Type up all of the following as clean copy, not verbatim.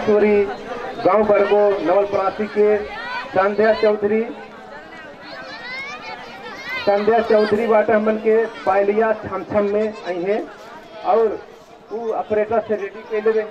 किशोरी गांव बरगो नवलपरासी के संध्या चौधरी बाटा हमन के पायलिया छम में आई है और वो ऑपरेटर से रेडी के लिए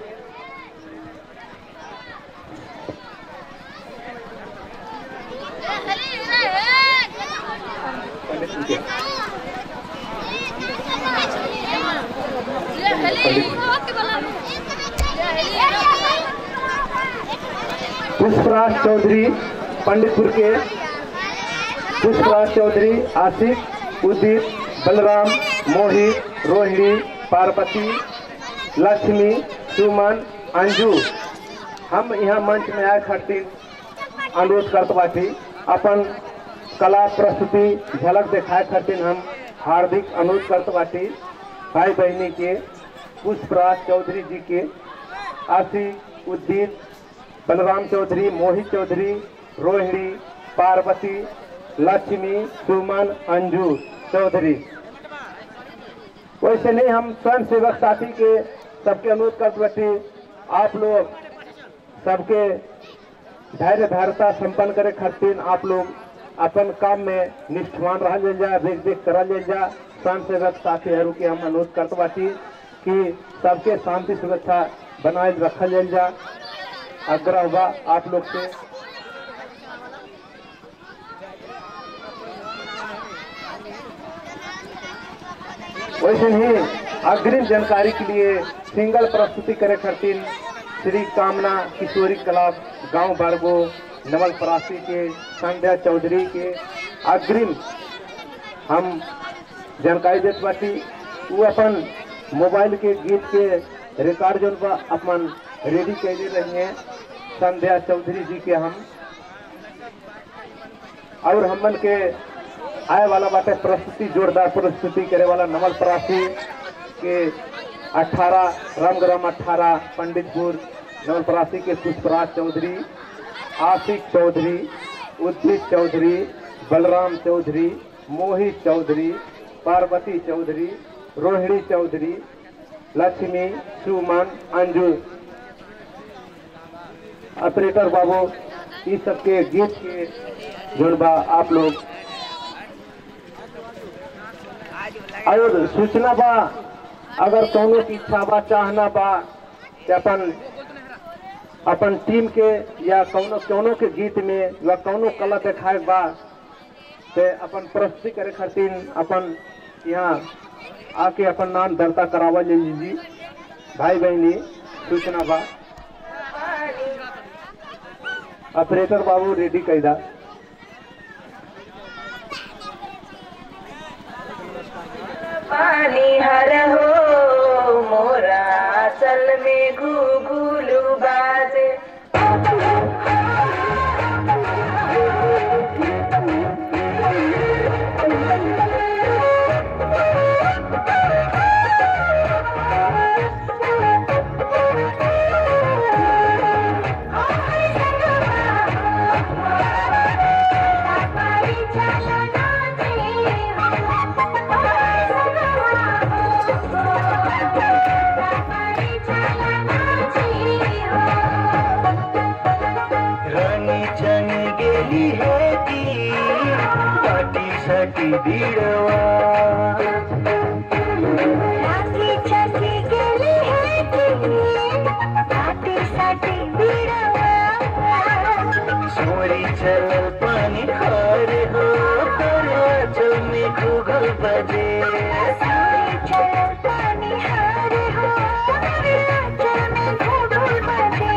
पुष्पराज चौधरी पंडितपुर के पुष्पराज चौधरी आशिक उदित बलराम मोहित रोहिणी पार्वती लक्ष्मी सुमन अंजू हम यहाँ मंच में आए खातिर अनुरोध करते बाटी अपन कला प्रस्तुति झलक दिखाए खातिर हम हार्दिक अनुरोध करते बाटी भाई बहनी के पुष्पराज चौधरी जी के आशिक उदित बलराम चौधरी मोहित चौधरी रोहिणी पार्वती लक्ष्मी सुमन अंजू चौधरी। वैसे नहीं हम स्वयं सेवक साथी के सबके अनुरोध करते बैठे आप लोग सबके धैर्य धारता संपन्न करे खातिर आप लोग अपन काम में निष्ठावान रह ले जा देख करा ले जा स्वयं सेवक साथी हरू के हम अनुरोध करते बाटी कि सबके शांति सुरक्षा बनाए रखल ले जा आग्रह हुआ आप लोग से। वैसे ही अग्रिम जानकारी के लिए सिंगल प्रस्तुति करे खातिर श्री कामना किशोरी क्लब गांव बारगो नवलपरासी के संध्या चौधरी के अग्रिम हम जानकारी देते बाटी वो अपन मोबाइल के गीत के रिकॉर्ड जो अपन रेडी कर रही है संध्या चौधरी जी के हम और हमन के आए वाला बाटे प्रस्तुति जोरदार प्रस्तुति करे वाला नवलपरासी के 18 रामग्राम 18 पंडितपुर नवलपरासी के पुष्पराज चौधरी आशिक चौधरी उदित चौधरी बलराम चौधरी मोहित चौधरी पार्वती चौधरी रोहिणी चौधरी लक्ष्मी सुमन अंजू ऑपरेटर बाबू इस सबके गीत के जुड़बा आप लोग और सूचना बा अगर कौनो की इच्छा बा चाहना बा कि अपन टीम के या कौनो के गीत में या कौनो कला दिखाए बा ते अपन प्रस्तुति करे खातिर अपन यहाँ आके अपन नाम दर्ता करावा ले लीजिए भाई बहनी सूचना बा ऑपरेटर बाबू रेडी कैदा पानी हर हो मोरा चल में घुघुलू बाजे सोरी चल पानी खार हो चल में घुघल बजे चल पानी हार हो चल में घुघल बजे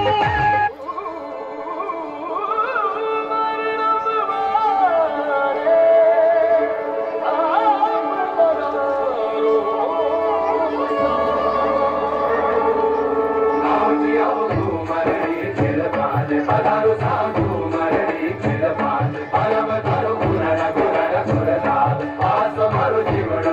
जीवन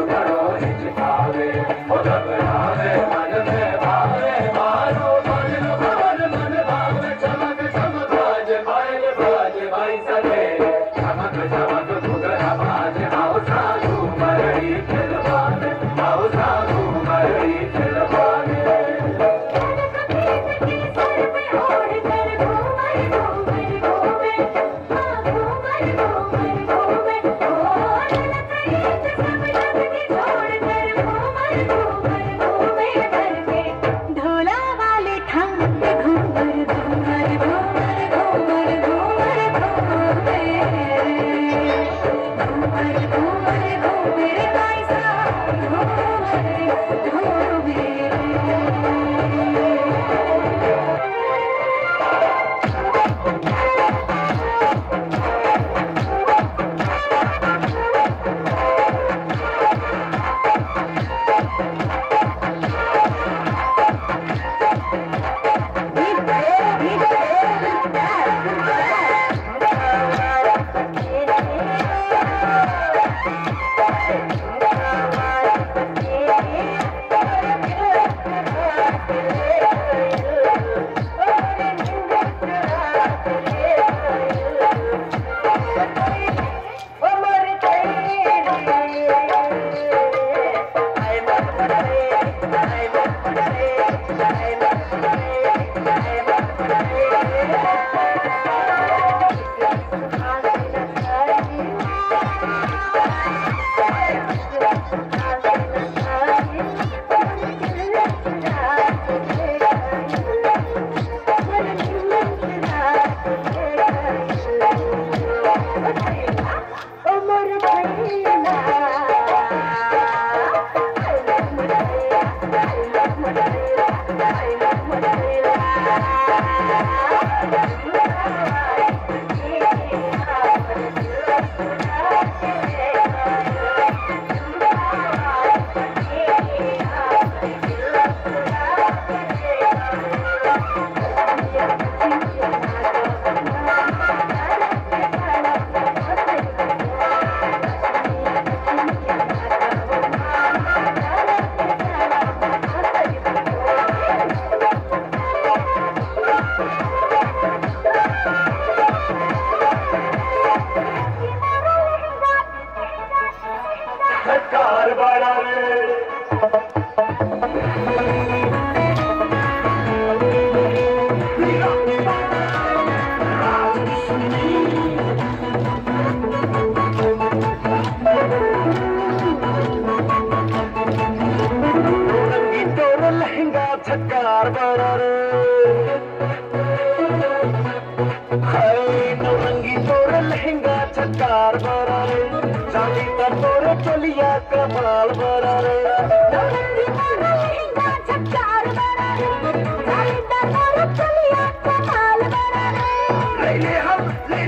चलिया कमाल बरा रे नौरंगी मोरा लहंगा झक्कार बरा रे जालीदार मोरा चलिया कमाल बरा रे ले हम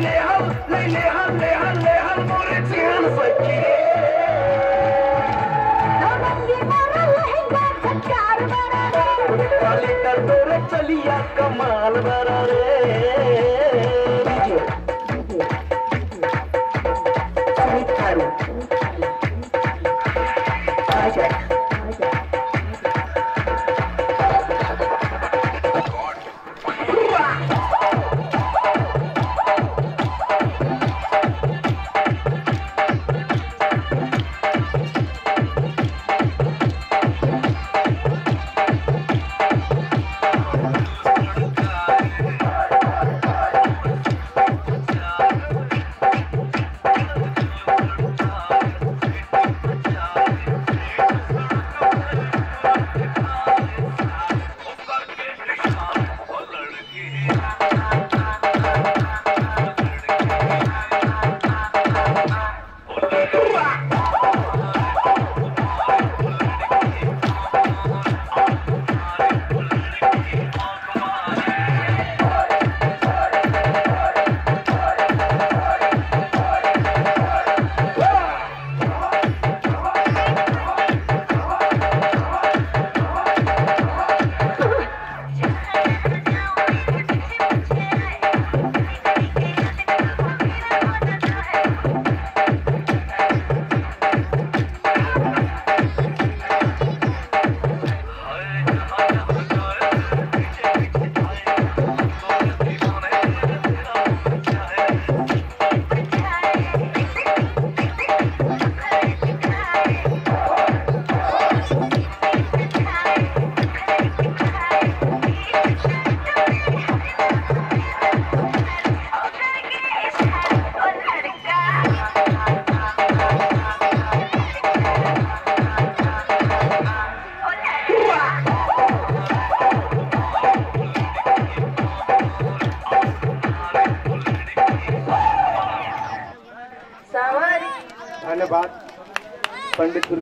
मोरे चैन सखी नौरंगी मोरा लहंगा झक्कार बरा रे जालीदार मोरा चलिया कमाल बरा रे धन्यवाद पंडित।